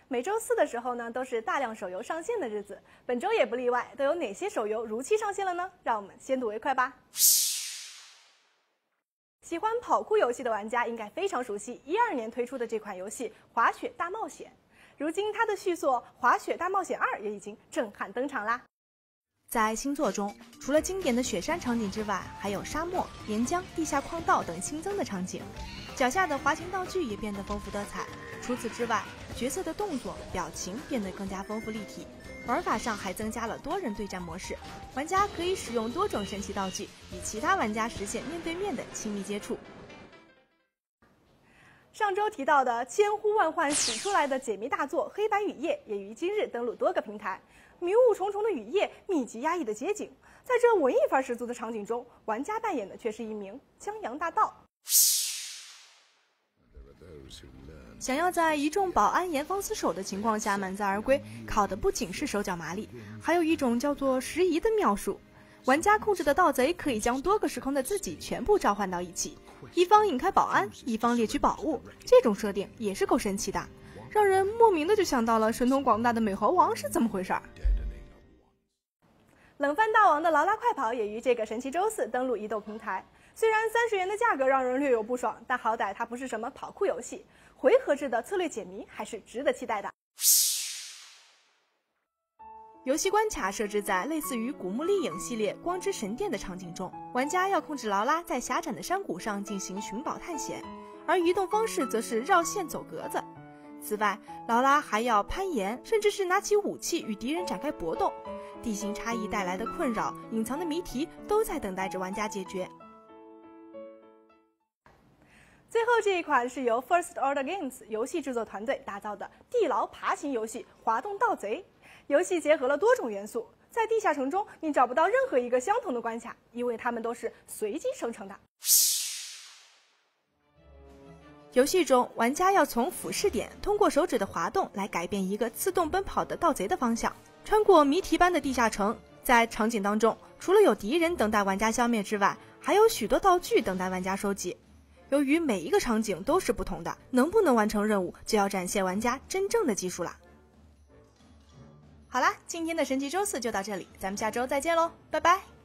每周四的时候呢，都是大量手游上线的日子，本周也不例外。都有哪些手游如期上线了呢？让我们先睹为快吧。喜欢跑酷游戏的玩家应该非常熟悉12年推出的这款游戏《滑雪大冒险》，如今它的续作《滑雪大冒险2》也已经震撼登场啦。 在新作中，除了经典的雪山场景之外，还有沙漠、岩浆、地下矿道等新增的场景，脚下的滑行道具也变得丰富多彩。除此之外，角色的动作、表情变得更加丰富立体。玩法上还增加了多人对战模式，玩家可以使用多种神奇道具，与其他玩家实现面对面的亲密接触。 上周提到的千呼万唤始出来的解谜大作《黑白雨夜》也于今日登陆多个平台。迷雾重重的雨夜，密集压抑的街景，在这文艺范十足的场景中，玩家扮演的却是一名江洋大盗。 想要在一众保安严防死守的情况下满载而归，靠的不仅是手脚麻利，还有一种叫做时移的妙术。玩家控制的盗贼可以将多个时空的自己全部召唤到一起，一方引开保安，一方猎取宝物，这种设定也是够神奇的，让人莫名的就想到了神通广大的美猴王是怎么回事儿。 冷饭大王的劳拉快跑也于这个神奇周四登陆移动平台。虽然30元的价格让人略有不爽，但好歹它不是什么跑酷游戏，回合制的策略解谜还是值得期待的。 游戏关卡设置在类似于古墓丽影系列光之神殿的场景中，玩家要控制劳拉在狭窄的山谷上进行寻宝探险，而移动方式则是绕线走格子。此外，劳拉还要攀岩，甚至是拿起武器与敌人展开搏斗。地形差异带来的困扰、隐藏的谜题都在等待着玩家解决。 最后这一款是由 First Order Games 游戏制作团队打造的地牢爬行游戏《滑动盗贼》。游戏结合了多种元素，在地下城中你找不到任何一个相同的关卡，因为它们都是随机生成的。 游戏中，玩家要从俯视点通过手指的滑动来改变一个自动奔跑的盗贼的方向，穿过谜题般的地下城。在场景当中，除了有敌人等待玩家消灭之外，还有许多道具等待玩家收集。由于每一个场景都是不同的，能不能完成任务就要展现玩家真正的技术了。好啦，今天的神奇周四就到这里，咱们下周再见喽，拜拜。